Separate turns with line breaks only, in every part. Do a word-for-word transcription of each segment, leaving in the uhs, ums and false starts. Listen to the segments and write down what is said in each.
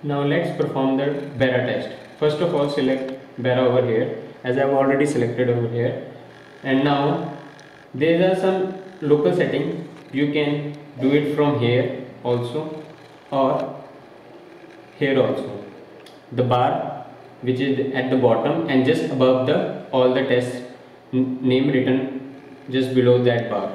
Now let's perform the Bera test. First of all, select Bera over here, as I have already selected over here. And now there are some local settings. You can do it from here also or here also. The bar which is at the bottom and just above the all the tests name written just below that bar.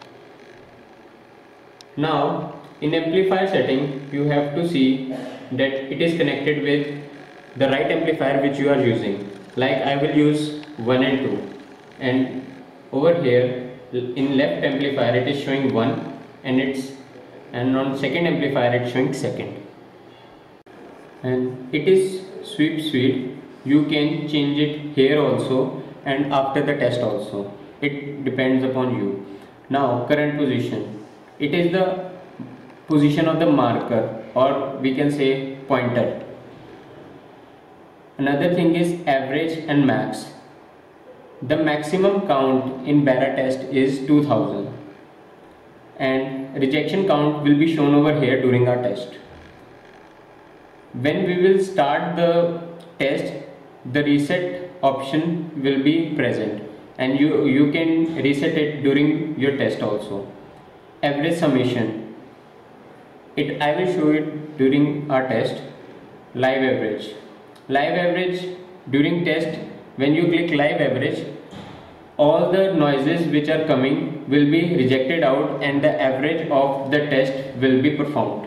Now in amplifier setting, you have to see that it is connected with the right amplifier which you are using. Like I will use one and two, and over here in left amplifier it is showing one, and it's and on second amplifier it's showing second. And it is sweep speed. You can change it here also and after the test also. It depends upon you. Now current position. It is the position of the marker, or we can say pointer. Another thing is average and max. The maximum count in Bera test is two thousand, and rejection count will be shown over here during our test. When we will start the test, the reset option will be present, and you, you can reset it during your test also. Average summation. It I will show it during our test. Live average. Live average during test, when you click live average, all the noises which are coming will be rejected out and the average of the test will be performed.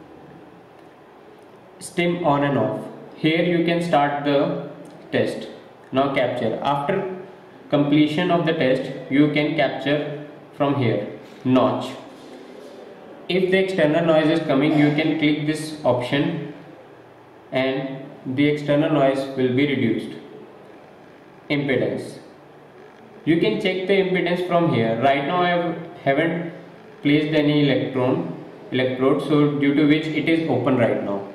Stim on and off. Here you can start the test. Now capture. After completion of the test, you can capture from here. Notch. If the external noise is coming, you can click this option and the external noise will be reduced. Impedance. You can check the impedance from here. Right now I haven't placed any electron electrode, so due to which it is open right now.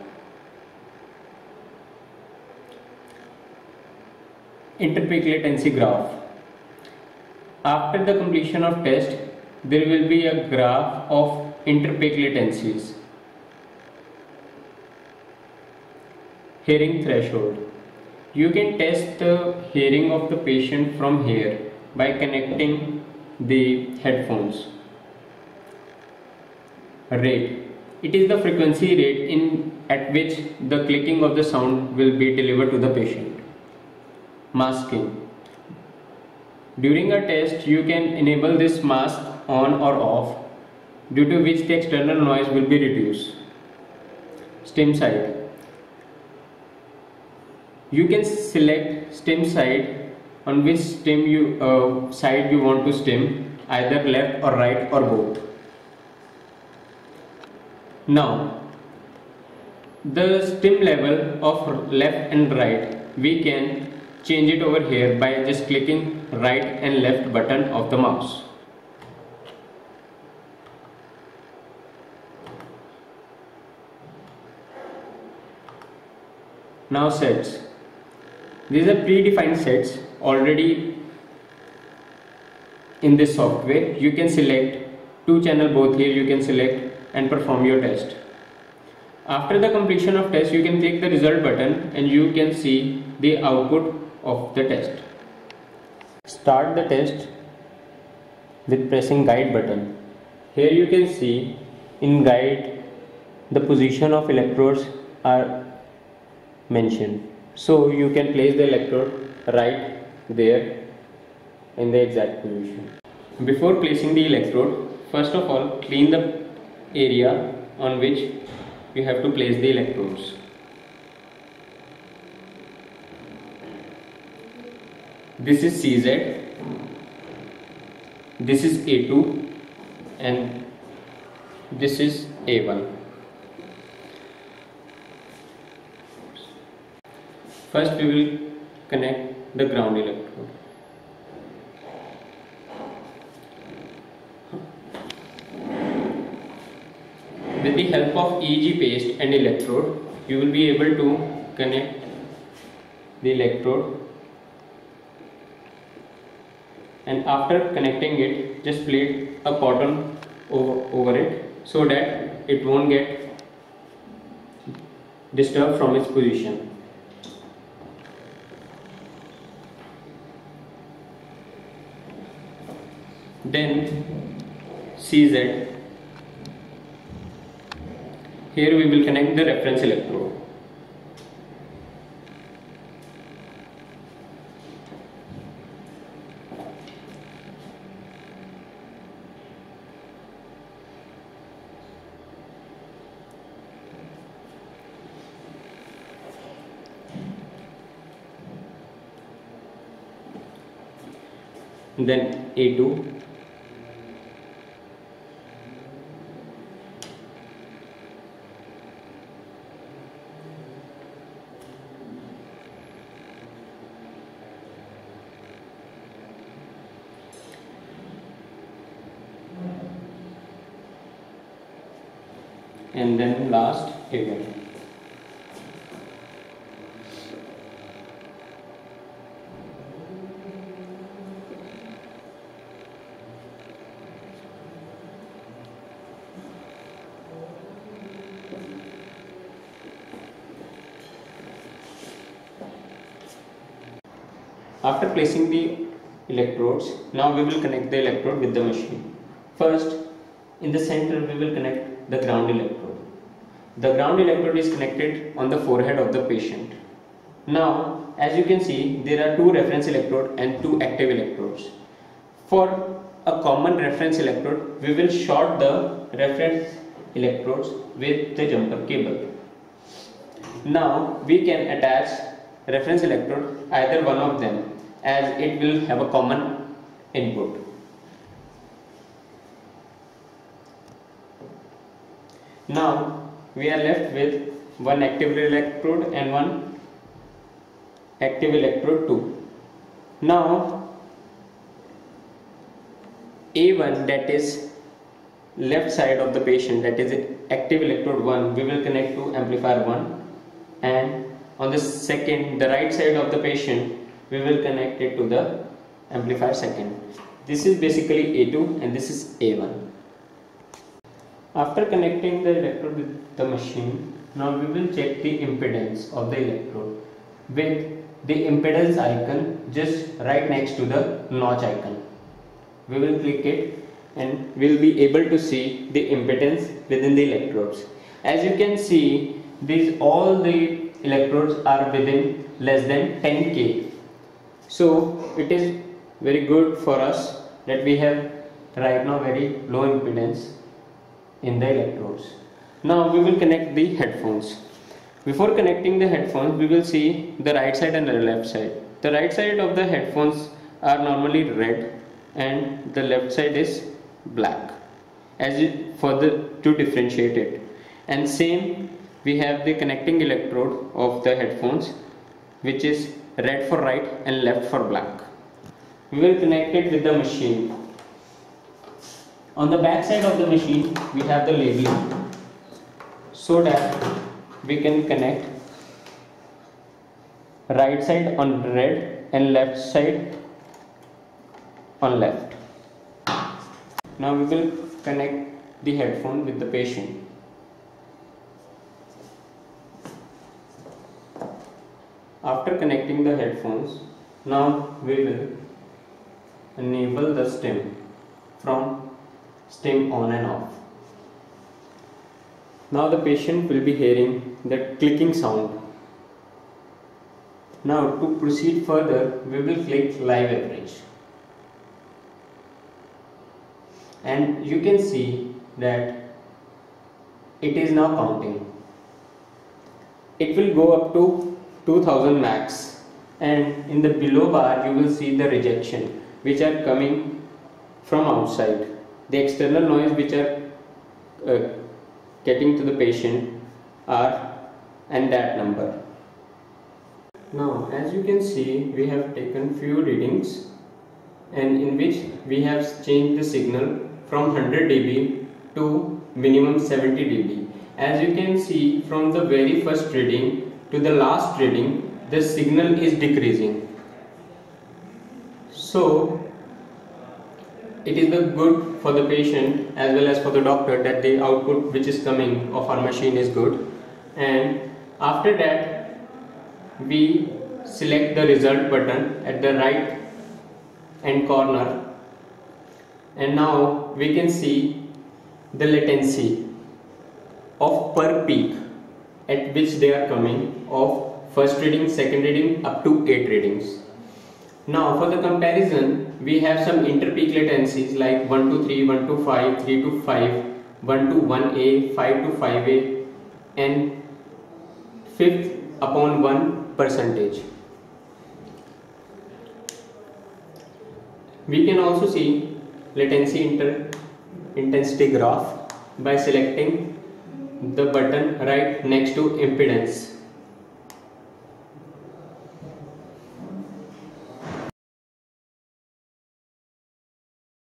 Interpeak latency graph. After the completion of test, there will be a graph of interpeak latencies. Hearing threshold. You can test the hearing of the patient from here by connecting the headphones. Rate. It is the frequency rate in at which the clicking of the sound will be delivered to the patient. Masking. During a test, you can enable this mask on or off, due to which the external noise will be reduced. Stim side. You can select stim side, on which stim you uh, side you want to stim, either left or right or both. Now the stim level of left and right, we can change it over here by just clicking right and left button of the mouse. Now sets. These are predefined sets already in this software. You can select two channel both here, you can select and perform your test. After the completion of test, you can click the result button and you can see the output of the test. Start the test with pressing guide button. Here you can see in guide the position of electrodes are mentioned. So you can place the electrode right there in the exact position. Before placing the electrode, first of all clean the area on which you have to place the electrodes. This is C Z, this is A two, and this is A one. First we will connect the ground electrode. With the help of E E G paste and electrode, you will be able to connect the electrode, and after connecting it, just place a cotton over, over it so that it won't get disturbed from its position. Then C Z. Here we will connect the reference electrode. Then A two. And then last A one. After placing the electrodes, now we will connect the electrode with the machine. First, in the center we will connect the ground electrode. The ground electrode is connected on the forehead of the patient. Now, as you can see, there are two reference electrodes and two active electrodes. For a common reference electrode, we will short the reference electrodes with the jumper cable. Now, we can attach reference electrode either one of them, as it will have a common input. Now we are left with one active electrode and one active electrode two. Now A one, that is left side of the patient, that is active electrode one, we will connect to amplifier one, and on the second, the right side of the patient, we will connect it to the amplifier second. This is basically A two and this is A one. After connecting the electrode with the machine, now we will check the impedance of the electrode with the impedance icon just right next to the notch icon. We will click it and we will be able to see the impedance within the electrodes. As you can see, these all the electrodes are within less than ten K. So it is very good for us that we have right now very low impedance in the electrodes. Now we will connect the headphones. Before connecting the headphones, we will see the right side and the left side. The right side of the headphones are normally red and the left side is black, as it, for the to differentiate it. And same, we have the connecting electrode of the headphones, which is red for right and left for black. We will connect it with the machine. On the back side of the machine, we have the labeling, so that we can connect right side on red and left side on left. Now we will connect the headphone with the patient. After connecting the headphones, now we will enable the stem from stem on and off. Now the patient will be hearing the clicking sound. Now to proceed further, we will click live average. And you can see that it is now counting. It will go up to two thousand max, and in the below bar you will see the rejection which are coming from outside. The external noise which are uh, getting to the patient are and that number. Now as you can see, we have taken few readings, and in which we have changed the signal from one hundred D B to minimum seventy D B. As you can see, from the very first reading to the last reading, the signal is decreasing. So it is the good for the patient as well as for the doctor that the output which is coming of our machine is good, and After that, we select the result button at the right hand corner, and now we can see the latency of per peak at which they are coming of first reading, second reading up to eight readings. Now for the comparison, we have some inter-peak latencies like one to three, one to five, three to five, one to one A, five to five A, and fifth upon one percentage. We can also see latency inter intensity graph by selecting the button right next to impedance.